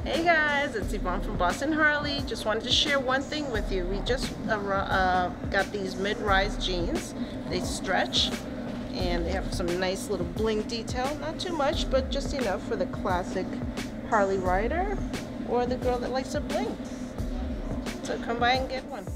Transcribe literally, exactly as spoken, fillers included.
Hey guys, it's Yvonne from Boston Harley. Just wanted to share one thing with you. We just uh, uh, got these mid-rise jeans. They stretch and they have some nice little bling detail. Not too much, but just enough for the classic Harley rider or the girl that likes to bling. So come by and get one.